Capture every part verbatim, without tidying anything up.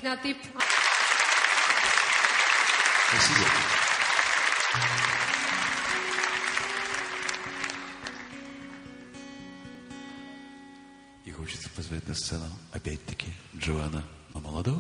на «ты». Спасибо. И хочется позвать на сцену опять-таки Джоана, но молодого.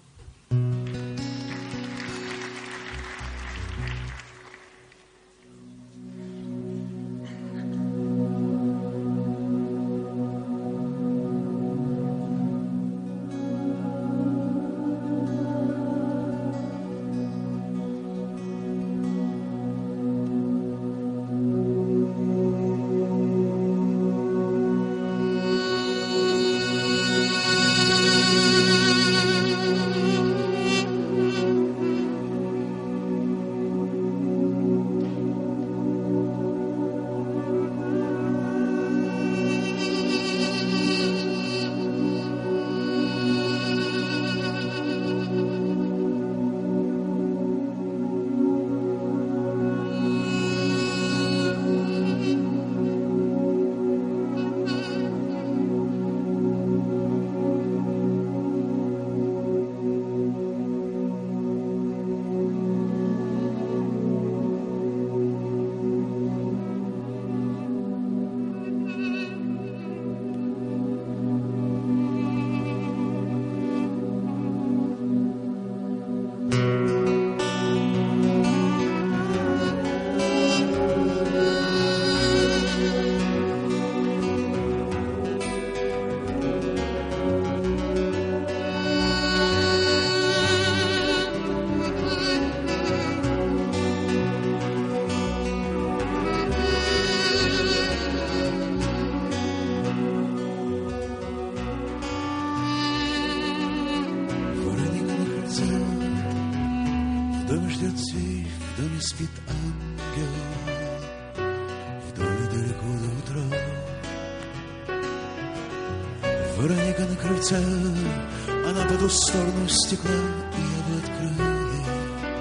Она по ту сторону стекла, и я бы открыл ей,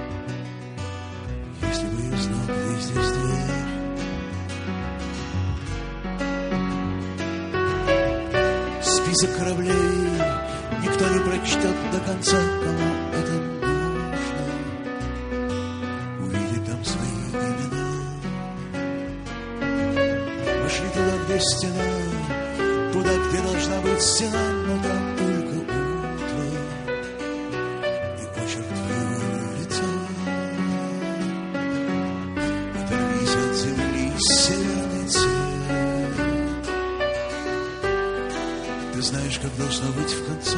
если бы я знал, где здесь дверь. Список кораблей никто не прочтет до конца, кому это нужно. Увидеть там свои имена. Пошли туда, где стена, туда, где должна быть стена, но там только утро и очерк твоего лица. Оторвись от земли северный цвет. Ты знаешь, как должно быть в конце.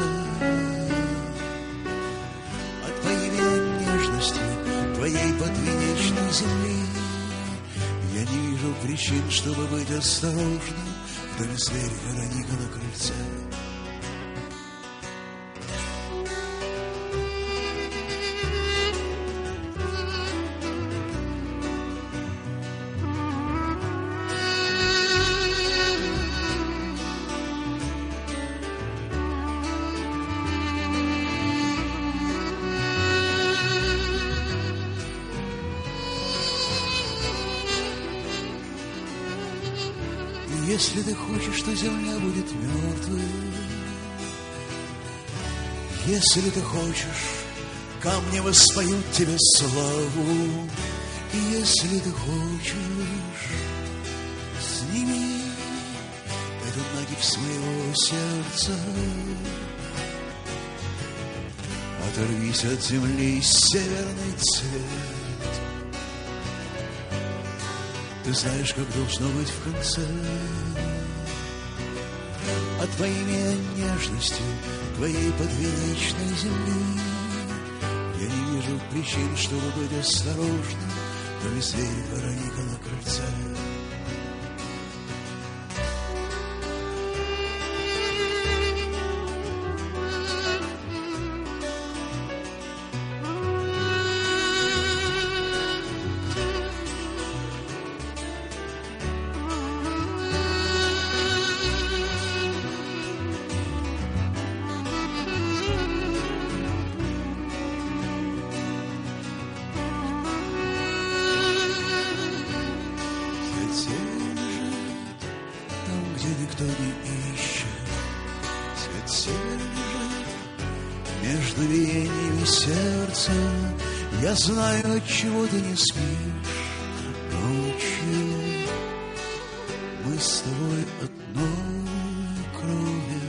От твоей нежности, твоей подвенечной земли я не вижу причин, чтобы быть осторожным. В доме зверь, Вероника на крыльце. Если ты хочешь, что земля будет мертвой, если ты хочешь, камни воспоют тебе славу, и если ты хочешь, сними этот нагиб с моего сердца. Оторвись от земли северный цвет. Ты знаешь, как должно быть в конце. А твоими нежностью, твоей подвенечной земли я не вижу причин, чтобы быть осторожным. В доме зверь, Вероника на крыльце. между биениями сердца. Я знаю, отчего ты не спишь ночью. Мы с тобой одной крови,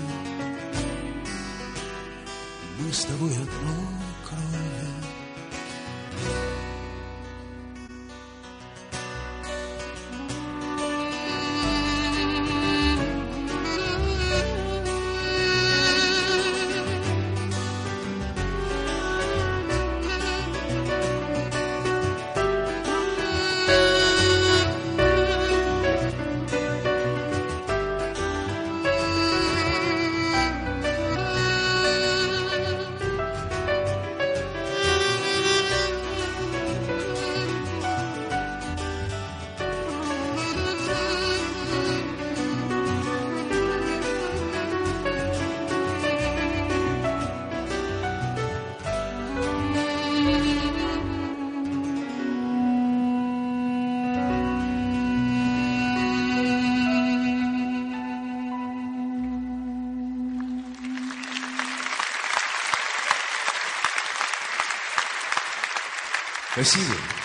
мы с тобой одной крови. Спасибо.